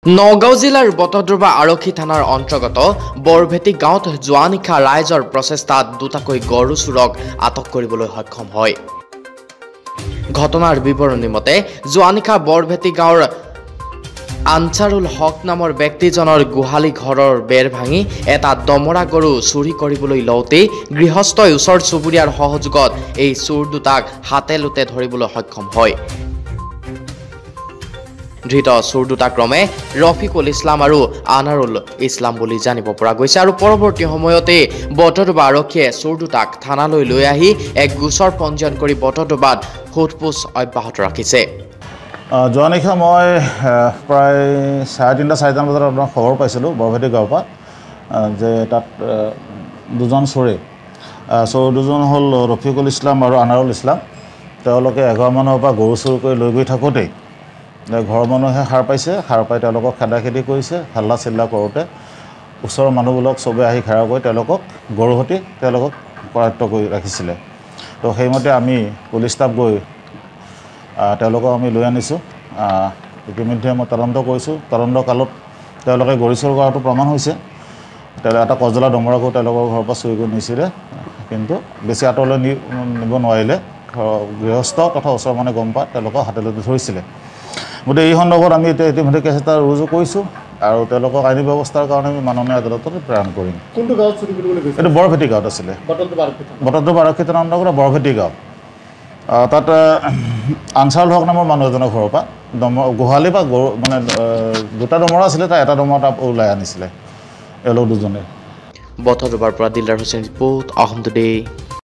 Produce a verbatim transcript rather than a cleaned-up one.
নগাঁও জিলাৰ বটদ্ৰৱা আৰক্ষী থানাৰ অন্তৰ্গত বৰভেটি গাঁৱত যোৱা নিশা ৰাইজৰ প্ৰচেষ্টাত দুটাকৈ গৰু চোৰক আটক কৰিবলৈ সক্ষম হয়। ঘটনাৰ বিৱৰণী মতে যোৱা নিশা বৰভেটি গাঁৱৰ আনচাৰুল হক নামৰ ব্যক্তিজনৰ গোহালি ঘৰৰ বেৰ ভাঙি এটা দমৰা গৰু চুৰি কৰিবলৈ লওঁতে গৃহস্থই ওচৰ চুবুৰীয়াৰ সহযোগত এই চোৰ দুটাক হাতে লোতে ধৰিবলৈ সক্ষম হয়। ধৃত চোৰ দুটা ক্ৰমে ৰফিকুল ইছলাম আৰু আনাৰুল ইছলাম বুলি জানিব পৰা গৈছে আৰু পৰৱৰ্তী সময়তে বটদ্ৰৱা আৰক্ষীয়ে চোৰ দুটাক থানালৈ লৈ আহি এক গোচৰ পঞ্জীয়ন কৰি বটদ্ৰৱাত সোধপোছ অব্যাহত ৰাখিছে। যোৱা নিশা মই প্ৰায় চাৰে তিনিটা চাৰিটামান বজাত আপোনাৰ খবৰ পাইছিলোঁ বৰভেটি গাঁৱৰ পৰা যে তাত দুজন চোৰে চোৰ দুজন হ'ল ৰফিকুল ইছলাম আৰু আনাৰুল ইছলাম। তেওঁলোকে এঘাৰ মানৰ পৰা গৰু চুৰ কৰি লৈ গৈ থাকোঁতেই ঘৰৰ মানুহে সাৰ পাইছে, সাৰ পাই তেওঁলোকক খেদা খেদি কৰিছে। হাল্লা চিল্লা কৰোঁতে ওচৰৰ মানুহবিলাক চবে আহি ঘেৰাও কৰি তেওঁলোকক গৰু সতি তেওঁলোকক কৰায়ত্ব কৰি ৰাখিছিলে। তো সেইমতে আমি পুলিচ ষ্টাফ গৈ তেওঁলোকক আমি লৈ আনিছোঁ। ইতিমধ্যে মই তদন্ত কৰিছোঁ। তদন্ত কালত তেওঁলোকে গৰু চুৰ কৰাটো প্ৰমাণ হৈছে। তেওঁলোকে এটা কজলা দমৰাকো তেওঁলোকৰ ঘৰৰ পৰা চুৰি কৰি নিছিলে, কিন্তু বেছি আঁতৰলৈ নি নিব নোৱাৰিলে। গৃহস্থ তথা ওচৰৰ মানে গম পাই তেওঁলোকক হাতলৈ ধৰিছিলে। গতিকে এই সন্দৰ্ভত আমি এতিয়া ইতিমধ্যে কেছ এটা ৰুজু কৰিছোঁ আৰু তেওঁলোকক আইনী ব্যৱস্থাৰ কাৰণে আমি মাননীয় আদালতত প্ৰেৰণ কৰিম। কোনটো গাঁৱত চুৰি কৰিবলৈ গৈছে? এইটো বৰভেটি গাঁৱত আছিলে, বটদ্ৰৱা আৰক্ষী থানাৰ অন্তৰ্গত বৰভেটি গাঁও। তাত আনচাৰুল হক নামৰ মানুহ এজনৰ ঘৰৰ পৰা দম গোহালি বা গৰু মানে দুটা দমৰা আছিলে, তাৰ এটা দমৰা তাত ওলাই আনিছিলে এওঁলোক দুজনে। বটদ্ৰৱাৰ পৰা দিলদাৰ হুছেইন ৰিপৰ্ট, অসম টুডে।